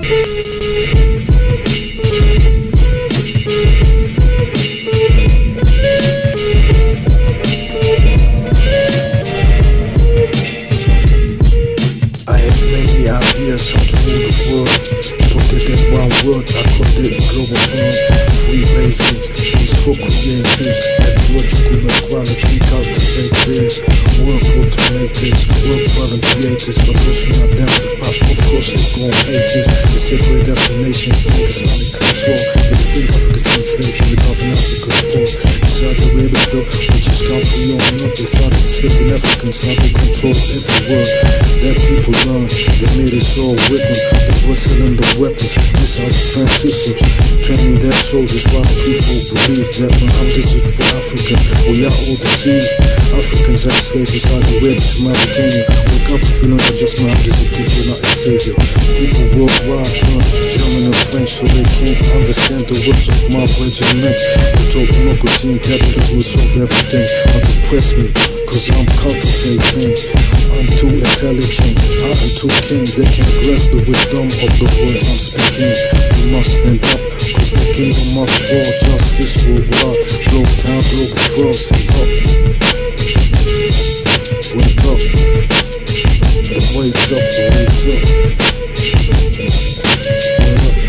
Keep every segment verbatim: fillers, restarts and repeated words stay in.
Ideas how to rule the world. Put it in one word, I call it global firm. Free basics, peaceful creatives, ecological best quality, cultivate this. Work automate this, work voluntariate this, but those who not them, of course they gon' hate this. They separate destinations, think it's only class war. But they think Africa's enslaved, but they come from Africa's poor. Saudi Arabia though, we just can't be on up. They started enslaving Africans, now they control every world. Their people learn, they made us all with them. They were selling the weapons, missile defense systems, training their soldiers while people believe that Muhammad is for Africa. We are all deceived. Africans and slaves was hardly ready to Mauritania. Wake up feeling that just Muhammad is the people, not the savior. People worldwide learn German and French so they can't understand the words of my regiment. They told democracy and capitalism will solve everything, but depress me, cause I'm cultivating. I'm too intelligent, I am too king. They can't grasp the wisdom of the words I'm speaking. We must stand up, cause the kingdom must fall. Justice worldwide, globe town, global firm. Stand up, wake up. The wait's up, the wait's up. Wake up.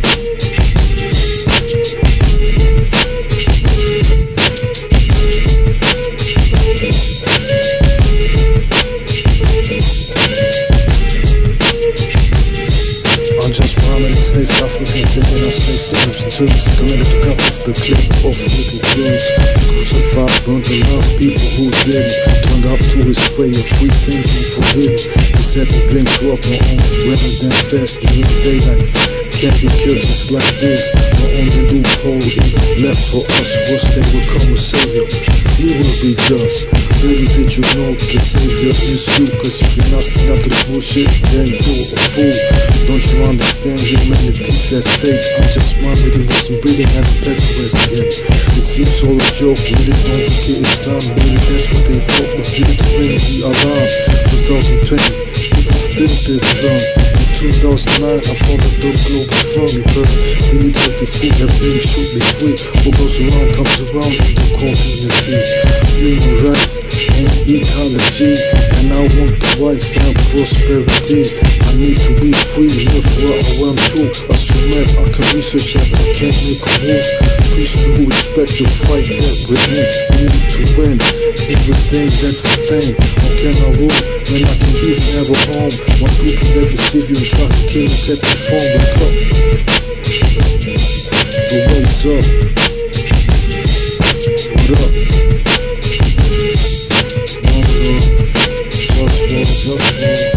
Enslaved Africans living on slave slaves and tourists committed to cut off the clip of little girls. Crucified, burned alive, people who didn't turned up to his way of free thinking forbidden. He said to drink water on rather than fast during daylight. Can't be killed just like this. The only loophole he left for us was they would come a savior. He will be just. Little did you know the savior is you. Cause if you're not standing up to this bullshit, then you're a fool. Don't you understand humanity's at stake? I'm just smart, but he wasn't breathing at the bed rest again. It seems all a joke, really don't think it's done. Maybe that's what they thought was needed to bring the alarm. twenty twenty, people still didn't learn. In two thousand nine, I founded the Globalfirm. You heard, we need healthy food, everything should be free. What goes around comes around in the community. Human rights and ecology, and I want the wife and prosperity. I need to be free, live where I want to. As you mad, I can research that I can't make a move. Peace to respect the fight that we're in. We need to win everything, that's the thing. How can I rule when I can even have a home? When people that deceive you and try to kill and take the phone, wake up. The wait's up. What up? One love, just war, just war.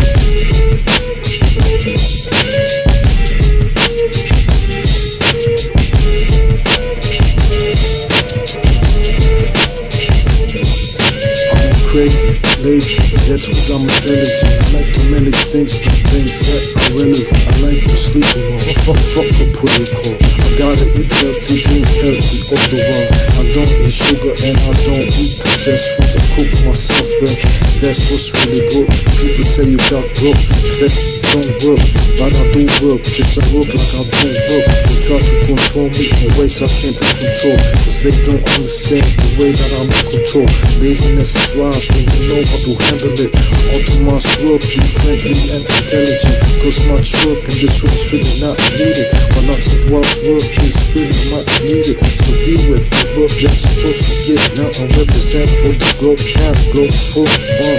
Crazy, lazy, that's cause I'm intelligent. I like to manage things, do things that are relevant. I like to sleep alone, fuck, fuck a protocol. I gotta eat healthy, drink healthy all the while. I don't eat sugar and I don't eat processed foods. I cook myself and that's what's really good. People say you got broke, that don't work. But I do work, just I work like I don't work. They try to control me in ways I can't be controlled, cause they don't understand the way that I'm in control. Laziness is wise when you know how to handle it. Autonomous work, be friendly and intelligent, cause much work in this world is really not needed. But lots of wise work is really much needed. So be with the work that's supposed to get. Now I represent for the globe and globe for one.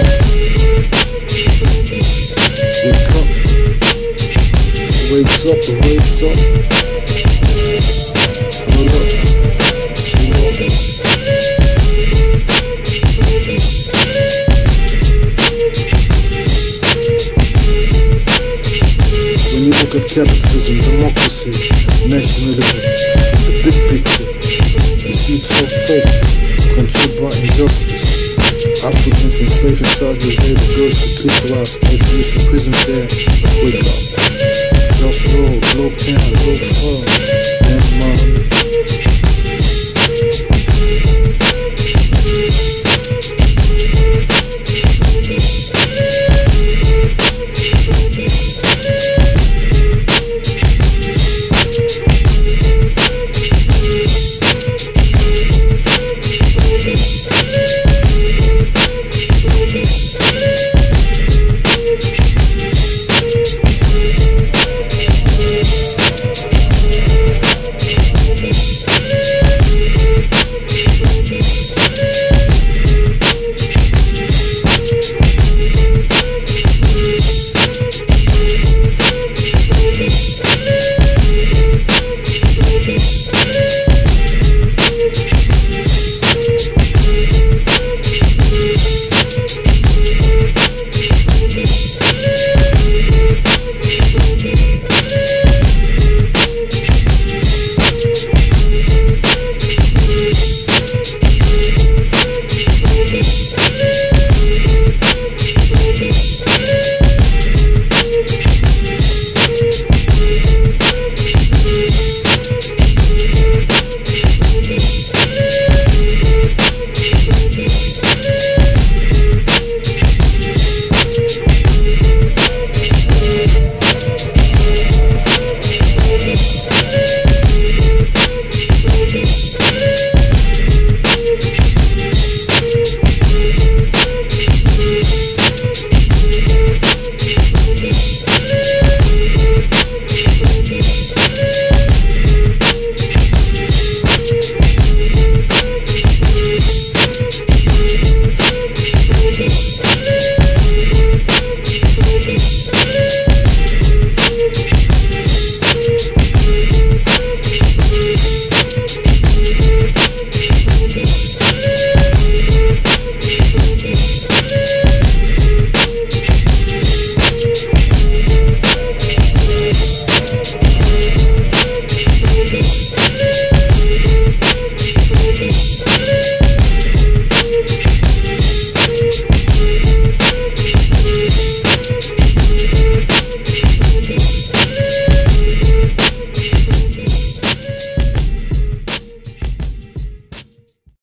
Wake up, wakes up, wakes up. What up, see what? When you look at capitalism, democracy, nationalism, from the big picture, you see it's all fake, controlled by injustice. Africans enslaved in Saudi Arabia, girls with clitoris, atheists in prison there. Wake up, JustWar, globe town, globe firm.